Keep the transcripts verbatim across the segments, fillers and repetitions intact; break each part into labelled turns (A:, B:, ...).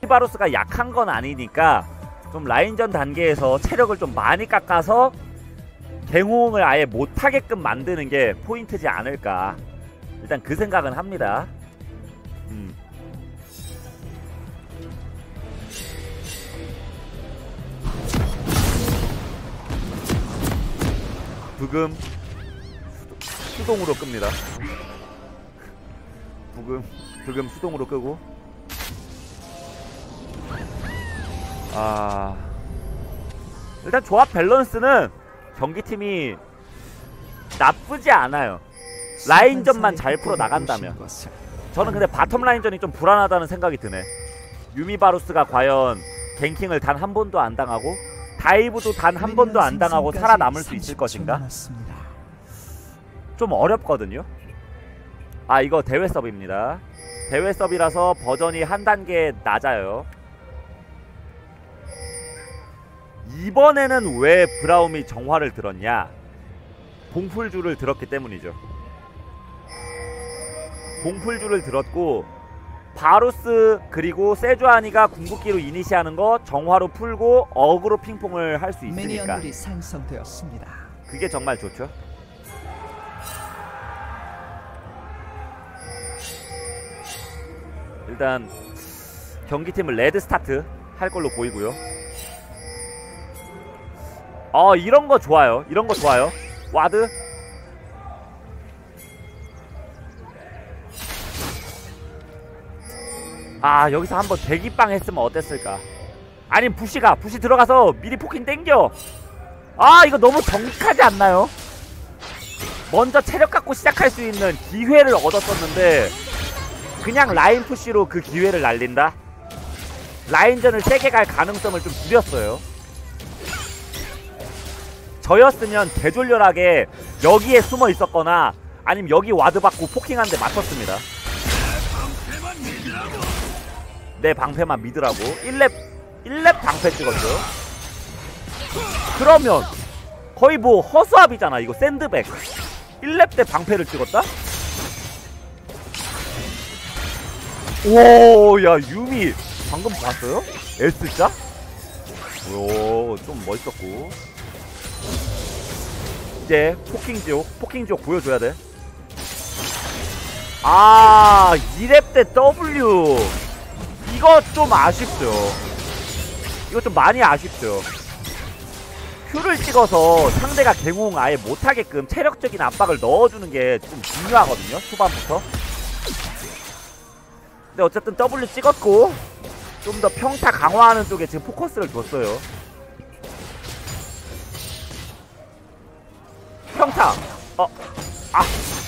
A: 유니바로스가 약한 건 아니니까 좀 라인전 단계에서 체력을 좀 많이 깎아서 갱호응을 아예 못하게끔 만드는 게 포인트지 않을까. 일단 그 생각은 합니다. 음. 부금 수동으로 끕니다. 부금 부금 수동으로 끄고. 아, 일단 조합 밸런스는 경기팀이 나쁘지 않아요. 라인전만 잘 풀어 나간다면. 저는 근데 바텀 라인전이 좀 불안하다는 생각이 드네. 유미바루스가 과연 갱킹을 단 한 번도 안 당하고 다이브도 단 한 번도 안 당하고 살아남을 수 있을 것인가? 좀 어렵거든요. 아, 이거 대회 서브입니다. 대회 서브라서 버전이 한 단계 낮아요. 이번에는 왜 브라움이 정화를 들었냐? 봉풀주를 들었기 때문이죠. 봉풀주를 들었고 바루스 그리고 세주아니가 궁극기로 이니시하는 거 정화로 풀고 어그로 핑퐁을 할 수 있으니까
B: 생성되었습니다.
A: 그게 정말 좋죠. 일단 경기팀은 레드 스타트 할 걸로 보이고요. 어, 이런거 좋아요. 이런거 좋아요. 와드 아, 여기서 한번 대기빵 했으면 어땠을까. 아니면 부시가 부시 들어가서 미리 포킹 땡겨. 아, 이거 너무 정직하지 않나요? 먼저 체력 갖고 시작할 수 있는 기회를 얻었었는데 그냥 라인 푸시로 그 기회를 날린다? 라인전을 세게 갈 가능성을 좀 줄였어요. 저였으면 개졸렬하게 여기에 숨어 있었거나 아니면 여기 와드 받고 포킹한 데 맞췄습니다. 내 방패만 믿으라고. 일 렙 일 렙 방패 찍었어요. 그러면 거의 뭐 허수아비잖아. 이거 샌드백 일 렙 때 방패를 찍었다? 오, 야, 유미 방금 봤어요? S자? 오, 좀 멋있었고. 이제 포킹지옥 포킹지옥 보여줘야 돼. 아, 이 렙 때 W 이거 좀 아쉽죠. 이거 좀 많이 아쉽죠. Q를 찍어서 상대가 갱홍 아예 못하게끔 체력적인 압박을 넣어주는 게 좀 중요하거든요, 초반부터. 근데 어쨌든 W 찍었고 좀 더 평타 강화하는 쪽에 지금 포커스를 줬어요. 평타! 어, 아!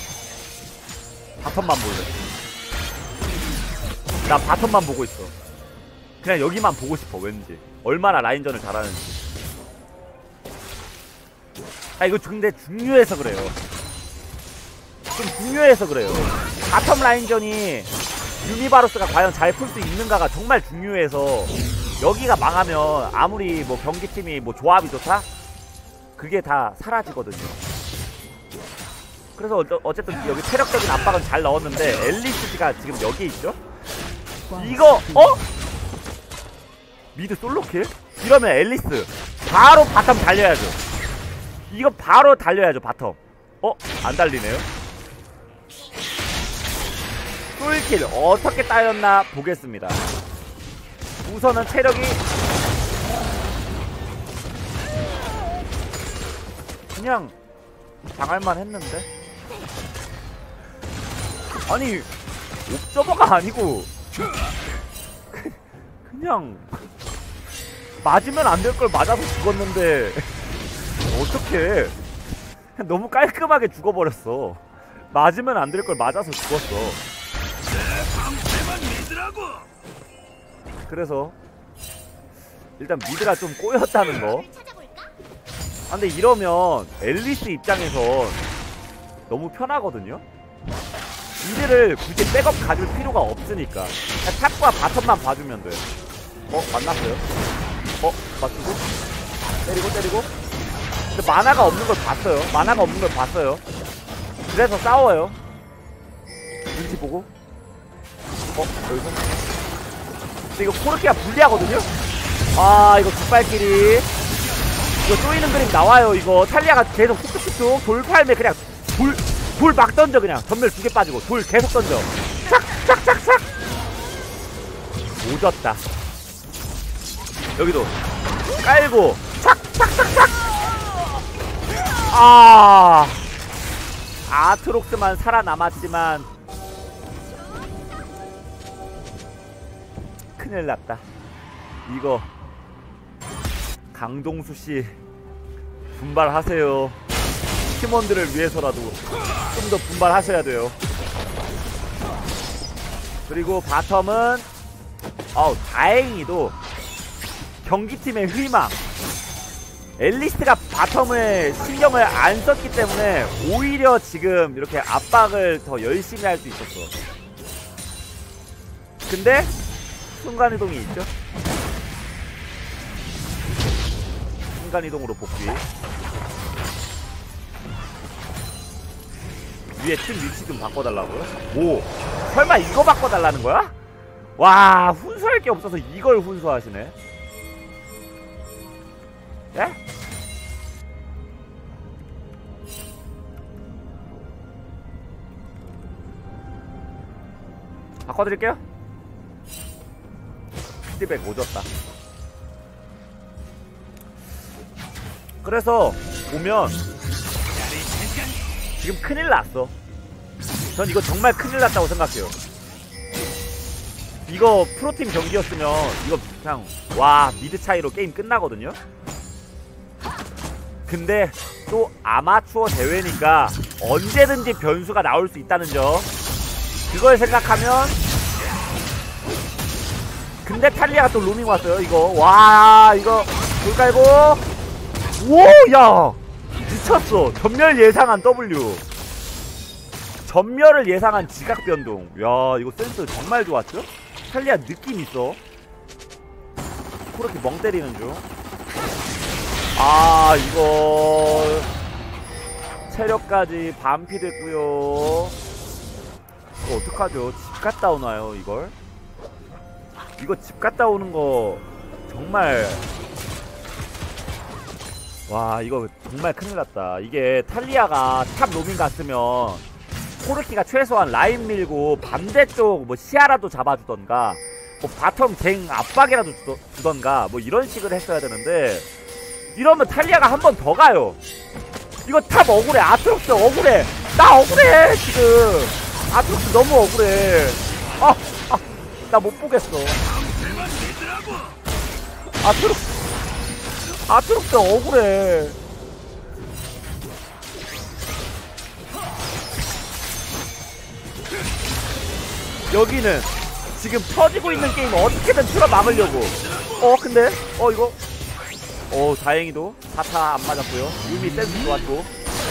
A: 바텀만 볼래. 나 바텀만 보고 있어. 그냥 여기만 보고 싶어, 왠지. 얼마나 라인전을 잘하는지. 아, 이거 근데 중요해서 그래요. 좀 중요해서 그래요. 바텀 라인전이 유니바로스가 과연 잘 풀 수 있는가가 정말 중요해서 여기가 망하면 아무리 뭐 경기팀이 뭐 조합이 좋다? 그게 다 사라지거든요. 그래서 어쨌든 여기 체력적인 압박은 잘 넣었는데 앨리스가 지금 여기에 있죠? 이거 어? 미드 솔로킬? 이러면 앨리스 바로 바텀 달려야죠. 이거 바로 달려야죠, 바텀. 어? 안 달리네요? 솔킬 어떻게 따였나 보겠습니다. 우선은 체력이 그냥 당할만 했는데? 아니, 옵저버가 아니고 그냥 맞으면 안 될 걸 맞아서 죽었는데 어떡해. 너무 깔끔하게 죽어버렸어. 맞으면 안 될 걸 맞아서 죽었어. 그래서 일단 미드가 좀 꼬였다는 거. 아, 근데 이러면 앨리스 입장에선 너무 편하거든요? 미드를 굳이 백업 가질 필요가 없으니까 그냥 탑과 바텀만 봐주면 돼. 어? 만났어요? 어? 맞추고? 때리고 때리고? 근데 만화가 없는 걸 봤어요. 만화가 없는 걸 봤어요. 그래서 싸워요. 눈치 보고. 어? 여기서? 근데 이거 코르키가 불리하거든요? 아 이거 깃발끼리 이거 쪼이는 그림 나와요. 이거 탈리아가 계속 툭툭툭툭 돌팔매 그냥 돌 돌 막 던져. 그냥 전멸 두 개 빠지고 돌 계속 던져. 착착착착 오졌다. 여기도 깔고 착착착착. 아 아트록스만 살아남았지만 큰일났다. 이거 강동수씨 분발하세요. 팀원들을 위해서라도 좀 더 분발하셔야 돼요. 그리고 바텀은 어우 다행히도 경기팀의 희망 앨리스가 바텀을 신경을 안 썼기 때문에 오히려 지금 이렇게 압박을 더 열심히 할 수 있었어. 근데 순간이동이 있죠. 순간이동으로 복귀. 위에 팀 위치 좀 바꿔달라고요? 뭐 설마 이거 바꿔달라는 거야? 와 훈수할 게 없어서 이걸 훈수하시네. 예? 바꿔드릴게요. 피드백 오졌다. 그래서 보면 지금 큰일 났어. 전 이거 정말 큰일 났다고 생각해요. 이거 프로팀 경기였으면 이거 그냥 와 미드 차이로 게임 끝나거든요. 근데 또 아마추어 대회니까 언제든지 변수가 나올 수 있다는 점, 그걸 생각하면. 근데 탈리아가 또 로밍 왔어요. 이거 와 이거 돌 깔고 오야 미쳤어. 전멸 예상한 W, 전멸을 예상한 지각 변동. 야 이거 센스 정말 좋았죠? 탈리아 느낌 있어. 그렇게 멍 때리는 중. 아 이거 체력까지 반피 됐고요. 이거 어떡하죠? 집 갔다 오나요 이걸? 이거 집 갔다 오는 거 정말 와 이거 정말 큰일 났다. 이게 탈리아가 탑 로밍 갔으면 코르키가 최소한 라인 밀고 반대쪽 뭐 시아라도 잡아주던가 뭐 바텀 갱 압박이라도 주더, 주던가 뭐 이런 식으로 했어야 되는데, 이러면 탈리아가 한 번 더 가요. 이거 탑 억울해. 아트록스 억울해. 나 억울해 지금. 아트록스 너무 억울해. 아, 아, 나 못 보겠어. 아트록스 아트록스 억울해. 여기는 지금 터지고 있는 게임 어떻게든 틀어 막으려고. 어 근데 어 이거 어 다행히도 사타 안 맞았고요. 유미 센스 좋았고.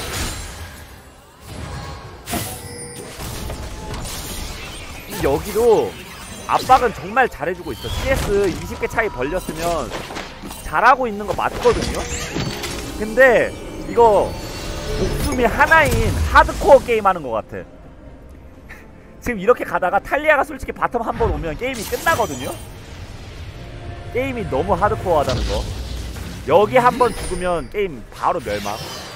A: 여기도 압박은 정말 잘해주고 있어. 씨에스 이십 개 차이 벌렸으면 잘하고 있는 거 맞거든요. 근데 이거 목숨이 하나인 하드코어 게임 하는 것 같아. 지금 이렇게 가다가 탈리아가 솔직히 바텀 한 번 오면 게임이 끝나거든요. 게임이 너무 하드코어 하다는 거. 여기 한 번 죽으면 게임 바로 멸망.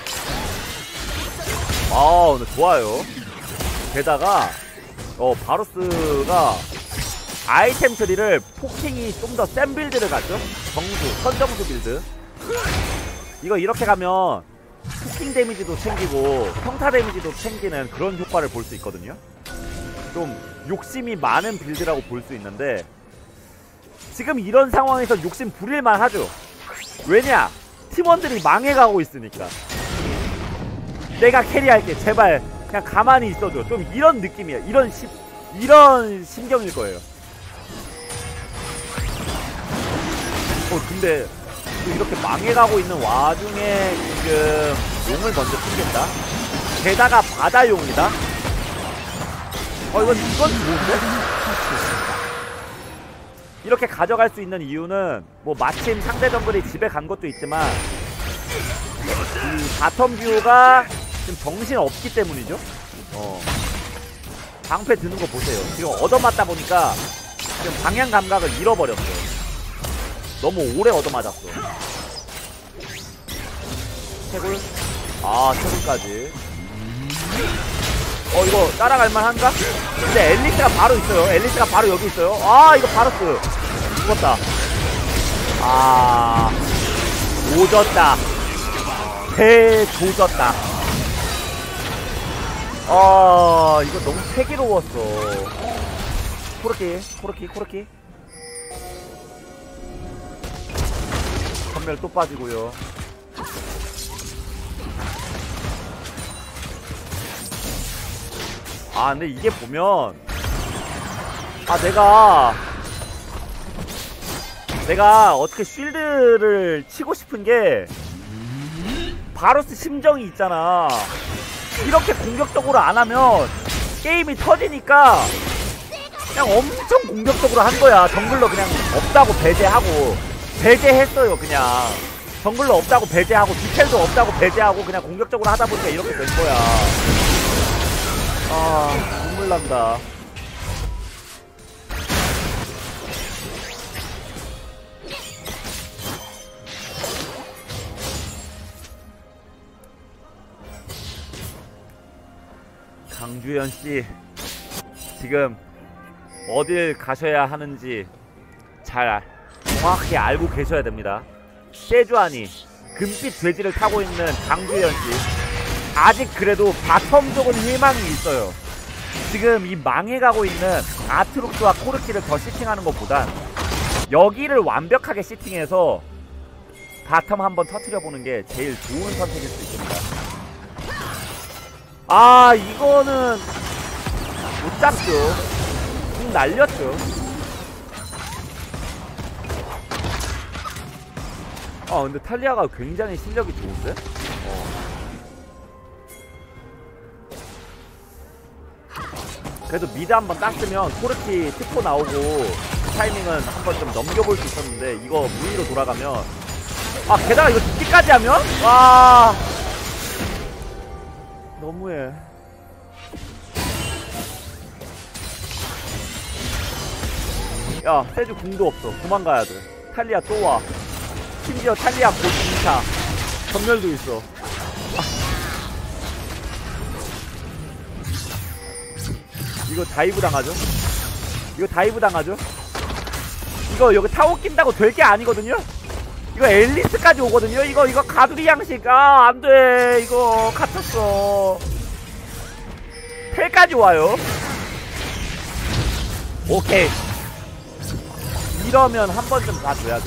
A: 아 근데 좋아요. 게다가 어 바로스가 아이템 트리를 포킹이 좀 더 센 빌드를 가죠. 정수, 선정수 빌드. 이거 이렇게 가면 포킹 데미지도 챙기고 평타 데미지도 챙기는 그런 효과를 볼 수 있거든요. 좀 욕심이 많은 빌드라고 볼 수 있는데, 지금 이런 상황에서 욕심 부릴만 하죠. 왜냐? 팀원들이 망해가고 있으니까. 내가 캐리할게 제발 그냥 가만히 있어줘. 좀 이런 느낌이야. 이런 시, 이런 심경일 거예요. 어 근데 또 이렇게 망해가고 있는 와중에 지금 용을 먼저 숨긴다. 게다가 바다용이다. 어 이건 이건 좋은데? 이렇게 가져갈 수 있는 이유는 뭐 마침 상대 정글이 집에 간 것도 있지만 이 바텀 듀오가 지금 정신 없기 때문이죠. 어 방패 드는 거 보세요. 지금 얻어맞다 보니까 지금 방향 감각을 잃어버렸어. 너무 오래 얻어맞았어. 채굴. 아, 채굴까지. 어, 이거 따라갈만 한가? 근데 앨리스가 바로 있어요. 앨리스가 바로 여기 있어요. 아, 이거 바로스. 죽었다. 아, 오졌다. 대 조졌다. 아, 이거 너무 패기로웠어. 코르키, 코르키, 코르키. 전멸 또 빠지고요. 아, 근데 이게 보면, 아, 내가 내가 어떻게 쉴드를 치고 싶은 게, 바로스 심정이 있잖아. 이렇게 공격적으로 안 하면 게임이 터지니까 그냥 엄청 공격적으로 한 거야. 정글러 그냥 없다고 배제하고 배제했어요. 그냥 정글러 없다고 배제하고 디텔도 없다고 배제하고 그냥 공격적으로 하다 보니까 이렇게 된 거야. 아, 눈물 난다. 강주현씨, 지금 어딜 가셔야 하는지 잘 정확히 알고 계셔야 됩니다. 세주아니 금빛 돼지를 타고 있는 강주현씨, 아직 그래도 바텀 쪽은 희망이 있어요. 지금 이 망해가고 있는 아트록스와 코르키를 더 시팅하는 것보단 여기를 완벽하게 시팅해서 바텀 한번 터트려보는 게 제일 좋은 선택일 수 있습니다. 아, 이거는 못 잡죠. 좀 날렸죠. 아, 근데 탈리아가 굉장히 실력이 좋은데? 어. 그래도 미드 한번 땄으면 코르키 특포 나오고 그 타이밍은 한번 좀 넘겨볼 수 있었는데, 이거 무위로 돌아가면, 아, 게다가 이거 죽기까지 하면? 와, 너무해. 야, 세주 궁도 없어. 도망가야 돼. 탈리아 또 와. 심지어 탈리아 곧 이 차 전멸도 있어. 아. 이거 다이브 당하죠? 이거 다이브 당하죠? 이거 여기 타워 낀다고 될 게 아니거든요? 이거 앨리스까지 오거든요? 이거 이거 가두리 양식. 아, 안돼. 이거 갇혔어. 텔까지 와요. 오케이. 이러면 한 번쯤 가줘야죠.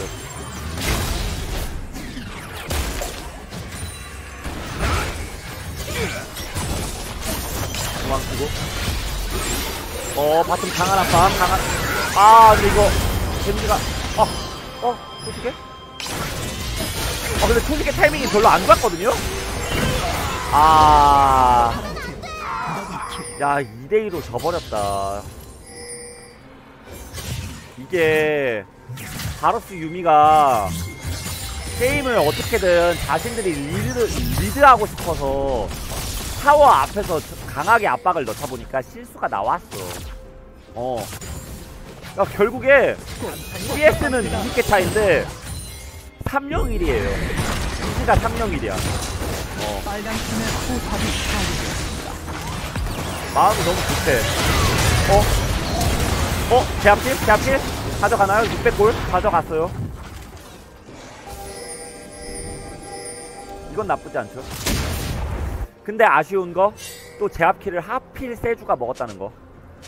A: 도망치고. 어, 바텀 강한 아파. 강한. 아, 근데 이거 겐지가 어, 어, 솔직해? 아, 근데 솔직히 타이밍이 별로 안 좋았거든요? 아, 야, 이 대 이로 져버렸다. 이게 바로스 유미가 게임을 어떻게든 자신들이 리드, 리드하고 싶어서 타워 앞에서 강하게 압박을 넣다 보니까 실수가 나왔어. 어. 그러니까 결국에 씨에스는 이십 개 차인데 삼 영 일이에요. 이지가 삼 영 일이야. 어. 마음이 너무 급해. 어? 어? 제압킬? 제압킬? 가져가나요? 육백 골? 가져갔어요. 이건 나쁘지 않죠. 근데 아쉬운 거, 또 제압킬을 하필 세주가 먹었다는 거.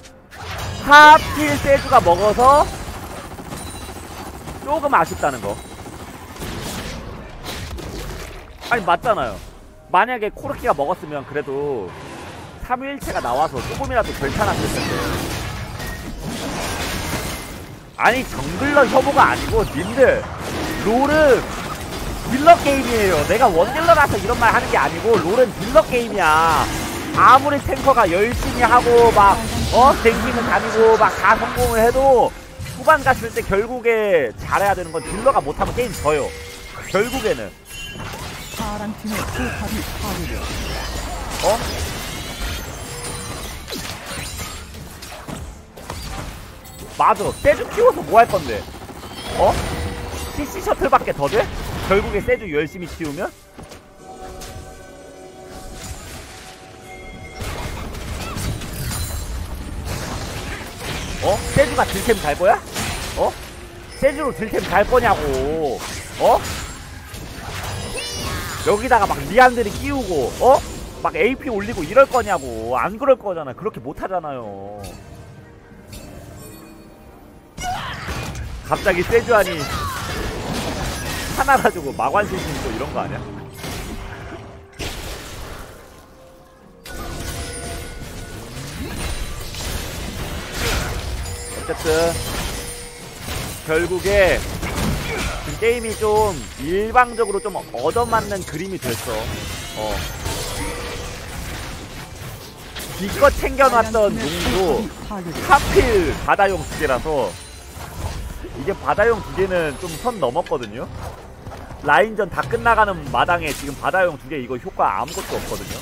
A: 하필 세주가 먹어서 조금 아쉽다는 거. 아니, 맞잖아요. 만약에 코르키가 먹었으면 그래도 삼위일체가 나와서 조금이라도 괜찮았을 텐데. 아니, 정글러 혐오가 아니고 님들, 롤은 딜러 게임이에요. 내가 원딜러라서 이런 말 하는 게 아니고 롤은 딜러 게임이야. 아무리 탱커가 열심히 하고 막 어? 댕기는 다니고 막 다 성공을 해도 후반 갔을 때 결국에 잘해야 되는 건 딜러가 못하면 게임 져요. 결국에는. 파란팀의 포탑이 파괴되어. 어? 맞아. 세주 키워서 뭐 할 건데? 어? 피씨 셔틀밖에 더 돼? 결국에 세주 열심히 키우면? 어? 세주가 딜템 갈 거야? 어? 세주로 딜템 갈 거냐고. 어? 여기다가 막 리안들이 끼우고 어? 막 에이피 올리고 이럴 거냐고. 안 그럴 거잖아. 그렇게 못 하잖아요. 갑자기 세주하니 하나 가지고 마관신신 또 이런 거 아니야? 어쨌든 결국에 지금 게임이 좀 일방적으로 좀 얻어맞는 그림이 됐어. 어. 기껏 챙겨놨던 용도 하필 바다용 두 개라서, 이게 바다용 두 개는 좀 선 넘었거든요. 라인전 다 끝나가는 마당에 지금 바다용 두 개 이거 효과 아무것도 없거든요.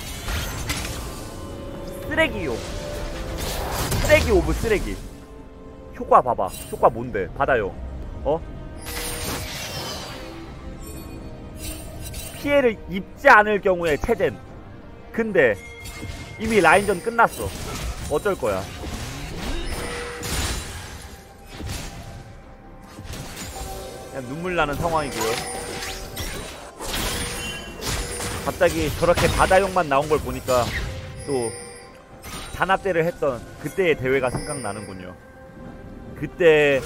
A: 쓰레기용. 쓰레기 오브 쓰레기. 효과 봐봐. 효과 뭔데? 바다용. 어? 피해를 입지 않을 경우에 체젠. 근데 이미 라인전 끝났어. 어쩔 거야. 그냥 눈물 나는 상황이고요. 갑자기 저렇게 바다용만 나온 걸 보니까 또 단합대를 했던 그때의 대회가 생각나는군요. 그때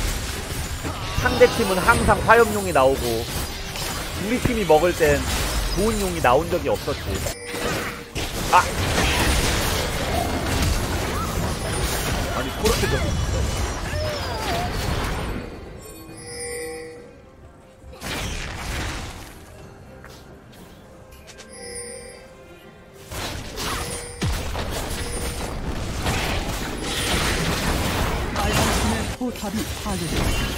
A: 상대팀은 항상 화염용이 나오고 우리 팀이 먹을 땐 좋은 용이 나온 적이 없었지. 아! 아니 그렇게 좀
B: 빨간팀의 포탑이 파괴되었습니다.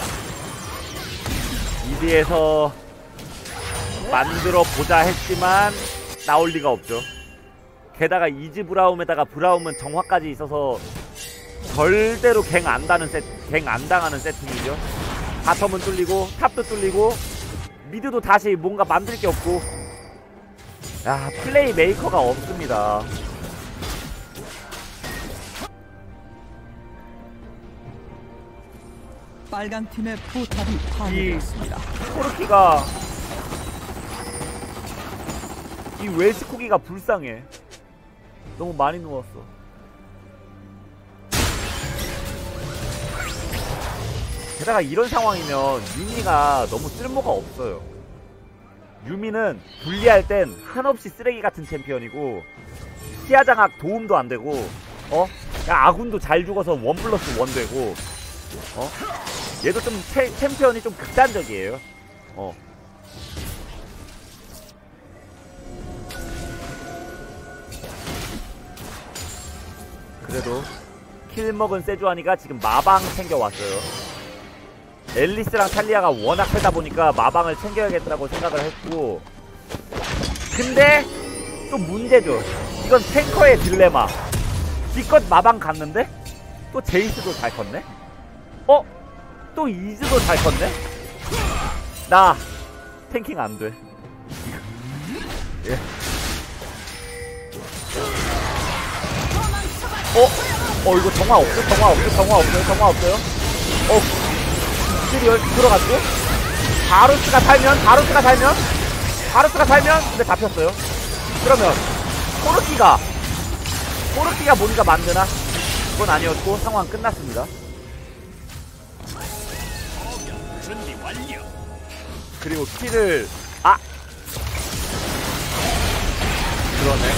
A: 이디에서 만들어 보자 했지만 나올 리가 없죠. 게다가 이지 브라움에다가 브라움은 정화까지 있어서 절대로 갱 안 다는 세, 갱 안 당하는 세팅이죠. 바텀은 뚫리고 탑도 뚫리고 미드도 다시 뭔가 만들 게 없고. 야, 플레이 메이커가 없습니다.
B: 빨간팀의 포탑이 파괴되었습니다.
A: 코르키가 이 웰스코기가 불쌍해. 너무 많이 누웠어. 게다가 이런 상황이면 유미가 너무 쓸모가 없어요. 유미는 분리할 땐 한없이 쓰레기 같은 챔피언이고 시야장악 도움도 안 되고, 어? 야, 아군도 잘 죽어서 원 플러스 원 되고, 어? 얘도 좀 채, 챔피언이 좀 극단적이에요. 어. 그래도 킬 먹은 세주아니가 지금 마방 챙겨왔어요. 앨리스랑 탈리아가 워낙 세다 보니까 마방을 챙겨야겠다고 생각을 했고, 근데 또 문제죠. 이건 탱커의 딜레마. 기껏 마방 갔는데 또 제이스도 잘 컸네? 어? 또 이즈도 잘 컸네? 나 탱킹 안 돼. 예. 어? 어, 이거 정화 없어? 정화 없어? 정화 없어요? 정화 없어요? 어, 시리얼 들어갔고, 바루스가 살면, 바루스가 살면, 바루스가 살면, 근데 잡혔어요. 그러면, 코르키가, 코르키가 뭔가 만드나? 그건 아니었고, 상황 끝났습니다. 그리고 킬을, 아! 그러네.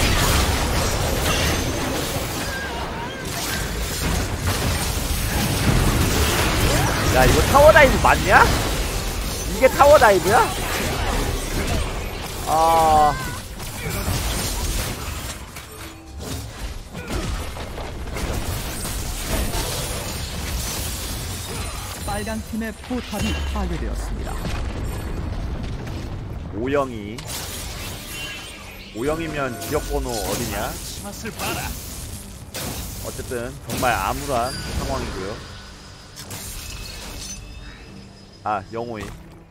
A: 야, 이거 타워다이브 맞냐? 이게 타워다이브야? 아...
B: 빨간팀의 포탑이 파괴되었습니다.
A: 오영이 오영이면 지역번호 어디냐? 어쨌든 정말 암울한 상황이고요. 아 영호이.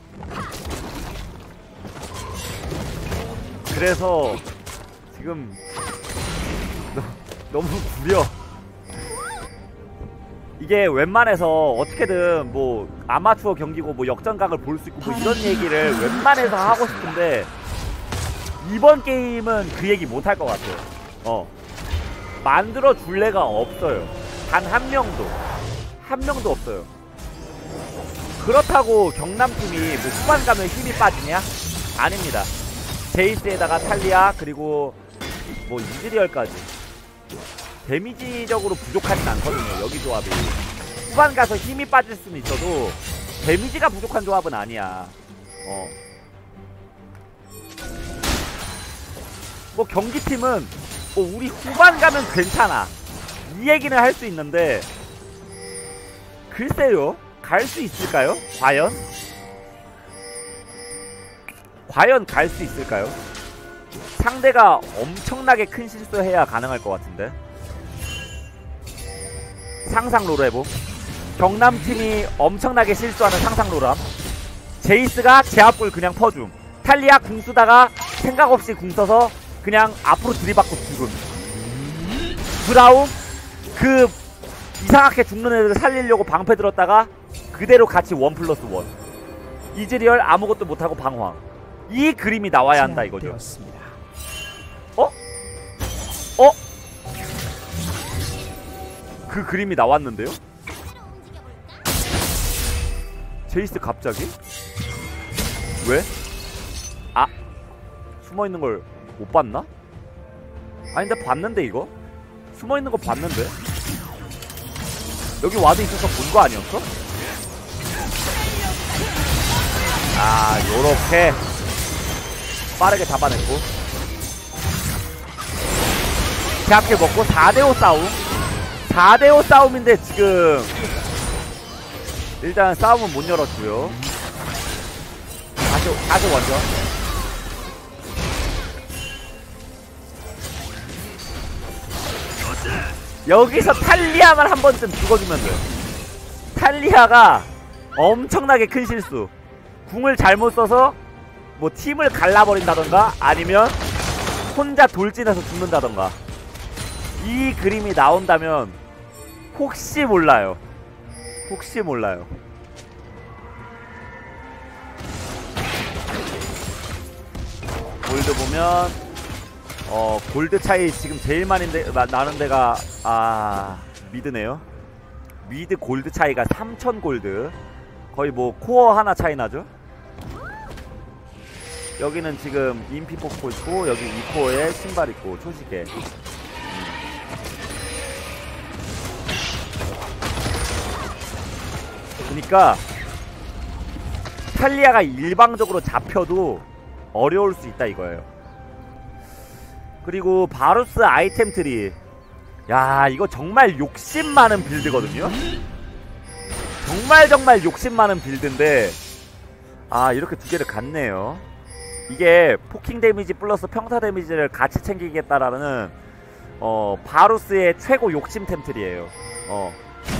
A: 그래서 지금 너, 너무 구려. 이게 웬만해서 어떻게든 뭐 아마추어 경기고 뭐 역전각을 볼 수 있고 뭐 이런 얘기를 웬만해서 하고 싶은데 이번 게임은 그 얘기 못할 것 같아요. 어 만들어 줄 애가 없어요. 단 한 명도 한 명도 없어요. 그렇다고 경남팀이 뭐 후반 가면 힘이 빠지냐? 아닙니다. 제이스에다가 탈리아 그리고 뭐 이즈리얼까지 데미지적으로 부족하진 않거든요. 여기 조합이 후반 가서 힘이 빠질 수는 있어도 데미지가 부족한 조합은 아니야. 어. 뭐 경기팀은 뭐 우리 후반 가면 괜찮아 이 얘기는 할 수 있는데 글쎄요 갈 수 있을까요? 과연? 과연 갈 수 있을까요? 상대가 엄청나게 큰 실수해야 가능할 것 같은데. 상상 롤해봄. 경남팀이 엄청나게 실수하는 상상 롤함. 제이스가 제압골 그냥 퍼줌. 탈리아 궁 쓰다가 생각 없이 궁 써서 그냥 앞으로 들이받고 죽음. 브라움 그 이상하게 죽는 애들 살리려고 방패 들었다가 그대로 같이 원 플러스 원. 이즈리얼 아무것도 못하고 방황. 이 그림이 나와야 한다 이거죠. 어? 어? 그 그림이 나왔는데요? 제이스 갑자기? 왜? 아 숨어있는 걸 못 봤나? 아니 근데 봤는데 이거? 숨어있는 거 봤는데? 여기 와드 있어서 본 거 아니었어? 아 요렇게 빠르게 잡아냈고 제압게 먹고 사 대 오 싸움. 사 대 오 싸움인데 지금 일단 싸움은 못 열었고요. 다시 다시 원전. 여기서 탈리아만 한 번쯤 죽어주면 돼요. 탈리아가 엄청나게 큰 실수. 궁을 잘못 써서 뭐 팀을 갈라버린다던가 아니면 혼자 돌진해서 죽는다던가 이 그림이 나온다면 혹시 몰라요. 혹시 몰라요. 골드 보면 어 골드 차이 지금 제일 많이 데, 나는 데가 아 미드네요. 미드 골드 차이가 삼천 골드. 거의 뭐 코어 하나 차이 나죠. 여기는 지금 인피 뽑고 있고 여기 이 코어에 신발 있고 초시계. 음. 그니까 탈리아가 일방적으로 잡혀도 어려울 수 있다 이거예요. 그리고 바루스 아이템 트리. 야 이거 정말 욕심 많은 빌드거든요. 정말 정말 욕심 많은 빌드인데 아 이렇게 두 개를 갔네요. 이게 포킹 데미지 플러스 평타 데미지를 같이 챙기겠다라는 어 바루스의 최고 욕심 템트리예요. 어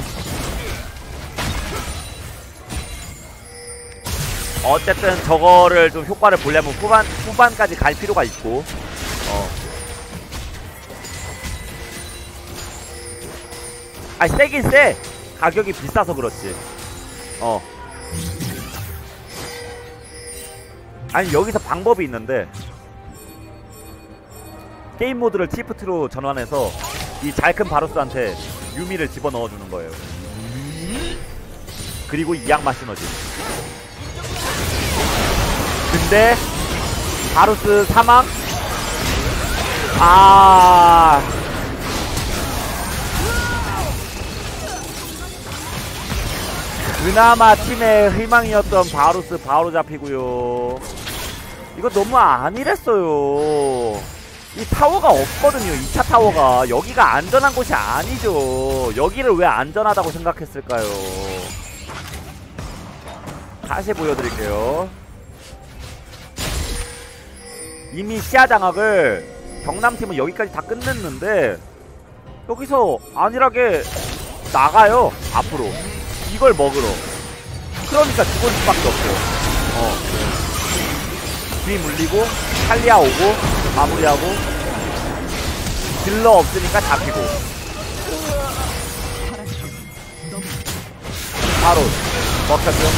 A: 어쨌든 저거를 좀 효과를 보려면 후반 후반까지 갈 필요가 있고 어 아니 세긴 세. 가격이 비싸서 그렇지. 어 아니 여기서 방법이 있는데 게임 모드를 티프트로 전환해서 이 잘 큰 바루스한테 유미를 집어넣어주는 거예요. 그리고 이악마 시너지. 근데 바루스 사망. 아 그나마 팀의 희망이었던 바루스 바로 잡히고요. 이거 너무 안일했어요. 이 타워가 없거든요. 이 차 타워가. 여기가 안전한 곳이 아니죠. 여기를 왜 안전하다고 생각했을까요? 다시 보여드릴게요. 이미 시야 장악을 경남팀은 여기까지 다 끝냈는데 여기서 안일하게 나가요. 앞으로 이걸 먹으러. 그러니까 죽을 수밖에 없어요. 어. 뒤 물리고 탈리아 오고 마무리하고 딜러 없으니까 잡히고 바로 먹혔죠.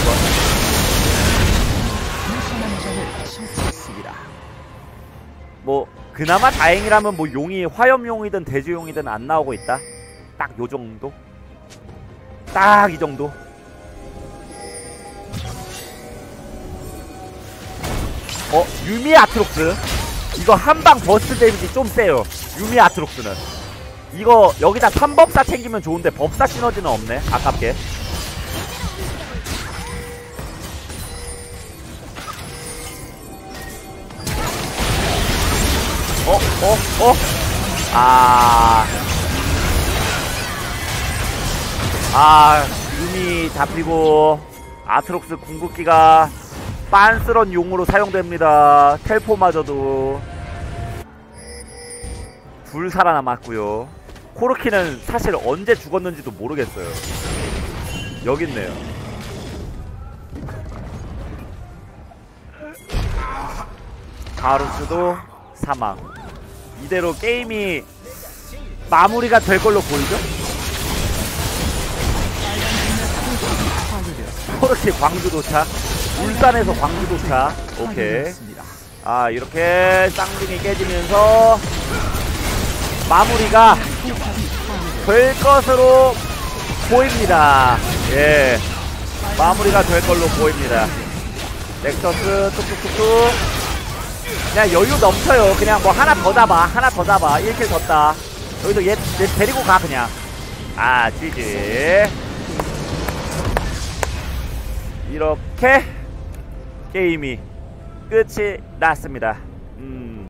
A: 뭐 그나마 다행이라면 뭐 용이 화염용이든 대지용이든 안 나오고 있다. 딱 요정도. 딱 이정도. 어? 유미 아트록스 이거 한방 버스트 데미지 좀 세요. 유미 아트록스는 이거 여기다 삼 법사 챙기면 좋은데 법사 시너지는 없네. 아깝게. 어? 어? 어? 아... 아... 유미 잡히고 아트록스 궁극기가 빤스런 용으로 사용됩니다. 텔포마저도 둘 살아남았고요. 코르키는 사실 언제 죽었는지도 모르겠어요. 여기 있네요. 가루스도 사망. 이대로 게임이 마무리가 될 걸로 보이죠? 코르키 광주 도착. 울산에서 광주 도착. 오케이. 아, 이렇게 쌍둥이 깨지면서 마무리가 될 것으로 보입니다. 예, 마무리가 될 걸로 보입니다. 넥서스 뚝뚝뚝뚝. 그냥 여유 넘쳐요. 그냥 뭐 하나 더 잡아, 하나 더 잡아. 일 킬 졌다. 여기서 얘, 얘 데리고 가 그냥. 아, 지지. 이렇게 게임이 끝이 났습니다. 음.